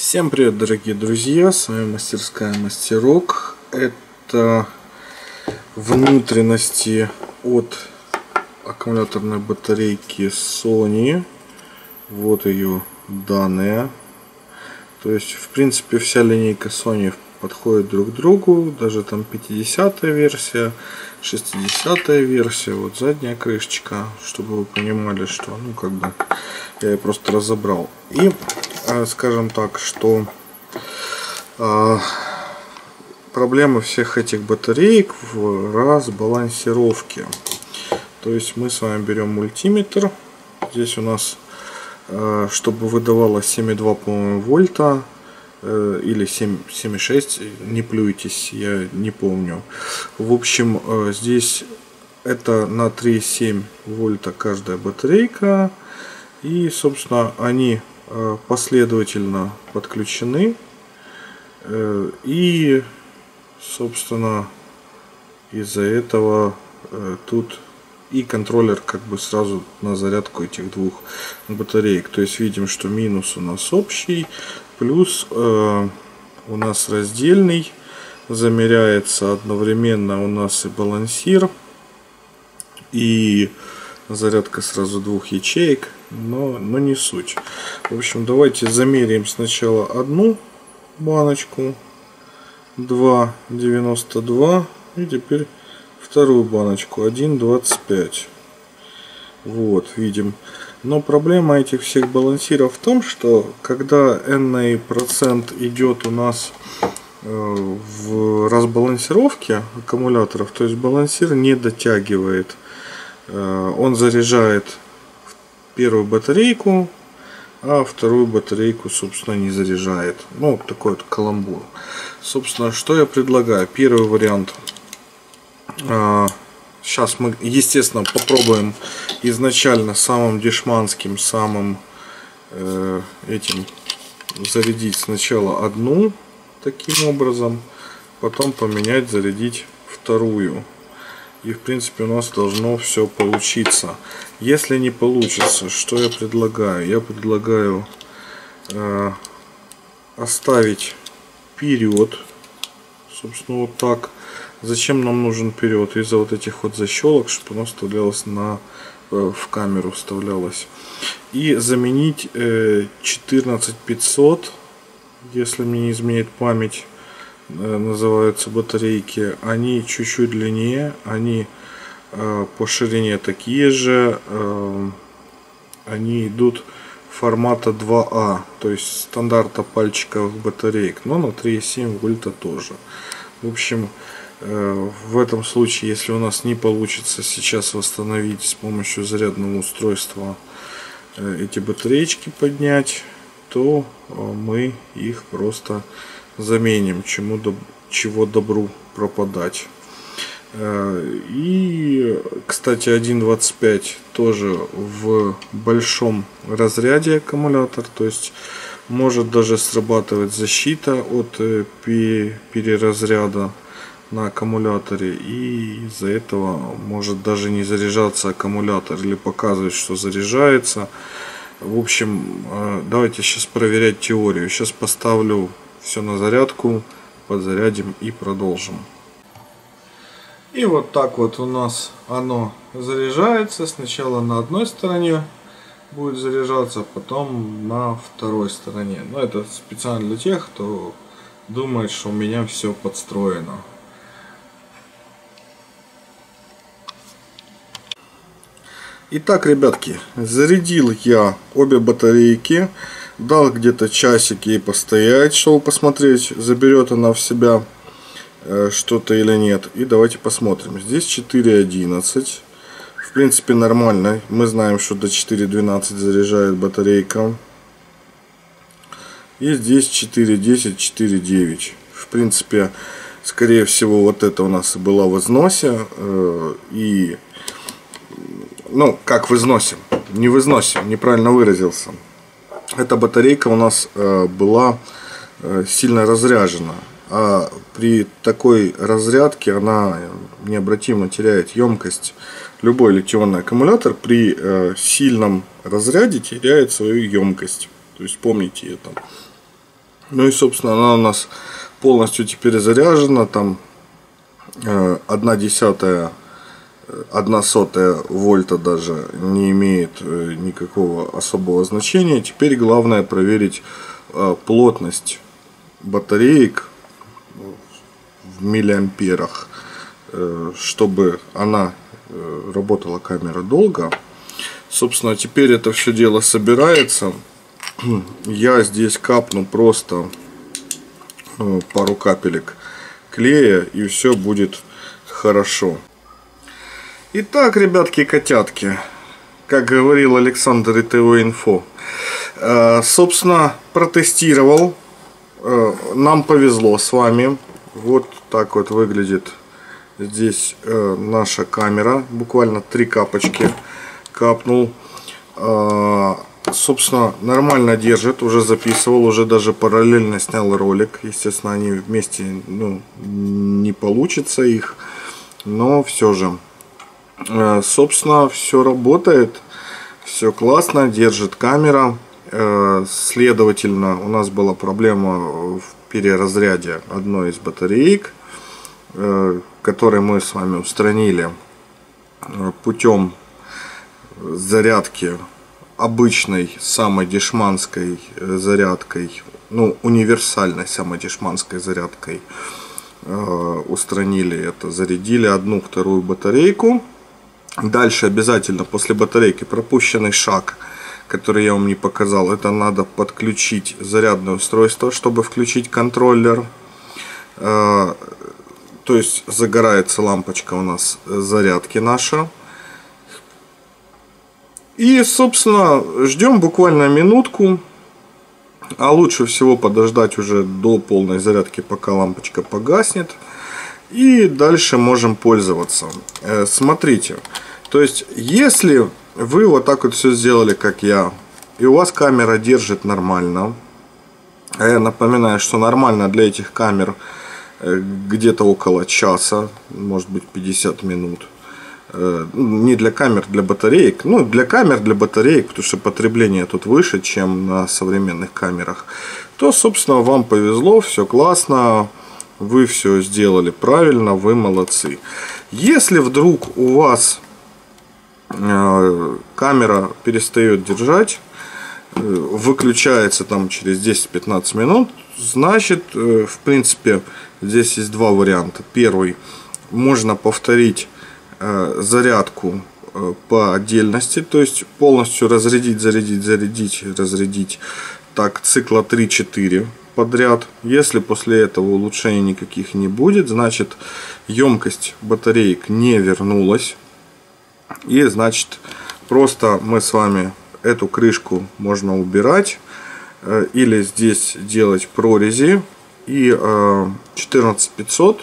Всем привет, дорогие друзья, с вами мастерская Мастерок. Это внутренности от аккумуляторной батарейки Sony. Вот ее данные. То есть, в принципе, вся линейка Sony подходит друг к другу. Даже там 50-я версия, 60-я версия. Вот задняя крышечка, чтобы вы понимали, что, я ее просто разобрал. И скажем так, что проблема всех этих батареек в разбалансировке. То есть мы с вами берем мультиметр. Здесь у нас, чтобы выдавало 7,2, по-моему, вольта или 7,6, не плюйтесь, я не помню. В общем, здесь это на 3,7 вольта каждая батарейка. И, собственно, они последовательно подключены, и, собственно, из-за этого тут и контроллер как бы сразу на зарядку этих двух батареек. То есть видим, что минус у нас общий, плюс у нас раздельный, замеряется одновременно у нас и балансир, и зарядка сразу двух ячеек, но не суть. В общем, давайте замеряем сначала одну баночку 2,92 и теперь вторую баночку 1,25. Вот, видим. Но проблема этих всех балансиров в том, что когда n процент идет у нас в разбалансировке аккумуляторов, то есть балансир не дотягивает. Он заряжает первую батарейку, а вторую батарейку, собственно, не заряжает. Ну, такой вот каламбур. Собственно, что я предлагаю? Первый вариант. Сейчас мы, естественно, попробуем изначально самым дешманским, самым этим зарядить сначала одну таким образом, потом поменять, зарядить вторую. И в принципе у нас должно все получиться. Если не получится, что я предлагаю? Я предлагаю оставить период. Собственно, вот так. Зачем нам нужен период? Из-за вот этих вот защелок, чтобы оно вставлялось в камеру вставлялось. И заменить 14500, если мне не изменяет память, называются батарейки. Они чуть-чуть длиннее, они по ширине такие же, они идут формата 2А, то есть стандарта пальчиковых батареек, но на 3,7 вольта тоже. В общем, в этом случае, если у нас не получится сейчас восстановить с помощью зарядного устройства эти батареечки поднять, то мы их просто заменим, чего добру пропадать. И, кстати, 1,25 тоже в большом разряде аккумулятор, то есть может даже срабатывать защита от переразряда на аккумуляторе, и из-за этого может даже не заряжаться аккумулятор или показывать, что заряжается. В общем, давайте сейчас проверять теорию. Сейчас поставлю все на зарядку, подзарядим и продолжим. И вот так вот у нас оно заряжается. Сначала на одной стороне будет заряжаться, потом на второй стороне. Но это специально для тех, кто думает, что у меня все подстроено. Итак, ребятки, зарядил я обе батарейки. Дал где-то часик ей постоять, чтобы посмотреть, заберет она в себя что-то или нет. И давайте посмотрим. Здесь 4,11. В принципе, нормально. Мы знаем, что до 4,12 заряжает батарейка. И здесь 4,10, 4,9. В принципе, скорее всего, вот это у нас и была в износе. И, как в износе? Не в износе, неправильно выразился. Эта батарейка у нас была сильно разряжена, а при такой разрядке она необратимо теряет емкость. Любой литий-ионный аккумулятор при сильном разряде теряет свою емкость. То есть помните это. Ну и, собственно, она у нас полностью теперь заряжена. Там 1/10, 1/100 вольта даже не имеет никакого особого значения. Теперь главное проверить плотность батареек в миллиамперах, чтобы она работала, камера, долго. Собственно, теперь это все дело собирается. Я здесь капну просто пару капелек клея, и все будет хорошо. Итак, ребятки-котятки, как говорил Александр ИТО-Инфо, собственно, протестировал. Нам повезло с вами. Вот так вот выглядит здесь наша камера. Буквально 3 капочки капнул. Собственно, нормально держит. Уже записывал, уже даже параллельно снял ролик. Естественно, они вместе, ну, не получится их, но все же. Собственно, все работает, все классно, держит камера. Следовательно, у нас была проблема в переразряде одной из батареек, которые мы с вами устранили путем зарядки обычной самодешманской зарядкой, ну, универсальной самодешманской зарядкой. Устранили это, зарядили одну, вторую батарейку. Дальше обязательно после батарейки пропущенный шаг, который я вам не показал, это надо подключить зарядное устройство, чтобы включить контроллер. То есть загорается лампочка у нас зарядки наша. И, собственно, ждем буквально минутку. А лучше всего подождать уже до полной зарядки, пока лампочка погаснет. И дальше можем пользоваться. Смотрите. То есть, если вы вот так вот все сделали, как я, и у вас камера держит нормально. А я напоминаю, что нормально для этих камер где-то около часа, может быть 50 минут. Не для камер, для батареек. Ну, для камер, для батареек, потому что потребление тут выше, чем на современных камерах. То, собственно, вам повезло, все классно, вы все сделали правильно, вы молодцы. Если вдруг у вас камера перестает держать, выключается там через 10-15 минут, значит, в принципе, здесь есть два варианта. Первый, можно повторить зарядку по отдельности, то есть полностью разрядить, зарядить, зарядить, разрядить, так цикла 3-4 подряд. Если после этого улучшений никаких не будет, значит, емкость батареек не вернулась. И значит, просто мы с вами эту крышку можно убирать, или здесь делать прорези, и 14500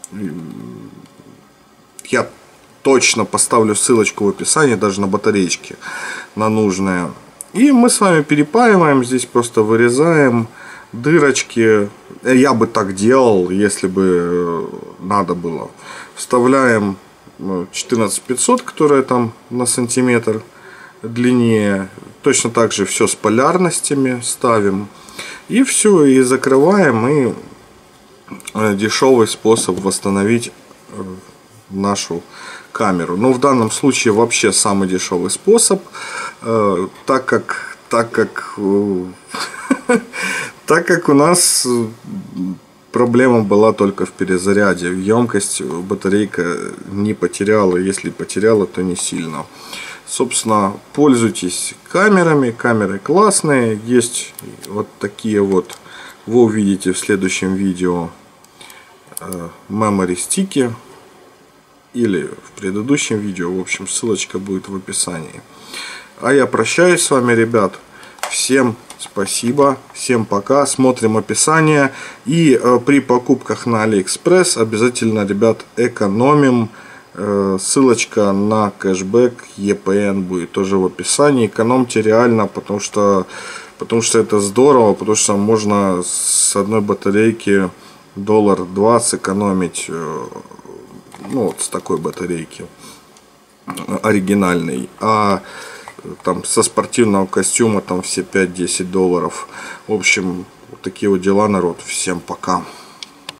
я точно поставлю ссылочку в описании, даже на батареечки, на нужные. И мы с вами перепаиваем, здесь просто вырезаем дырочки. Я бы так делал, если бы надо было. Вставляем 14500, которая там на сантиметр длиннее. Точно так же все с полярностями ставим. И все, и закрываем. И дешевый способ восстановить нашу камеру. Но в данном случае вообще самый дешевый способ, так как у нас проблема была только в перезаряде. Емкость батарейка не потеряла, если потеряла, то не сильно. Собственно, пользуйтесь камерами, камеры классные, есть вот такие вот, вы увидите в следующем видео memory стики. Или в предыдущем видео, в общем, ссылочка будет в описании. А я прощаюсь с вами, ребят. Всем спасибо, всем пока. Смотрим описание. И при покупках на AliExpress обязательно, ребят, экономим. Ссылочка на кэшбэк EPN будет тоже в описании. Экономьте реально, потому что это здорово, потому что можно с одной батарейки $2 сэкономить. Ну, вот с такой батарейки оригинальной. А там со спортивного костюма там все $5-10. В общем, Вот такие вот дела, народ. Всем пока.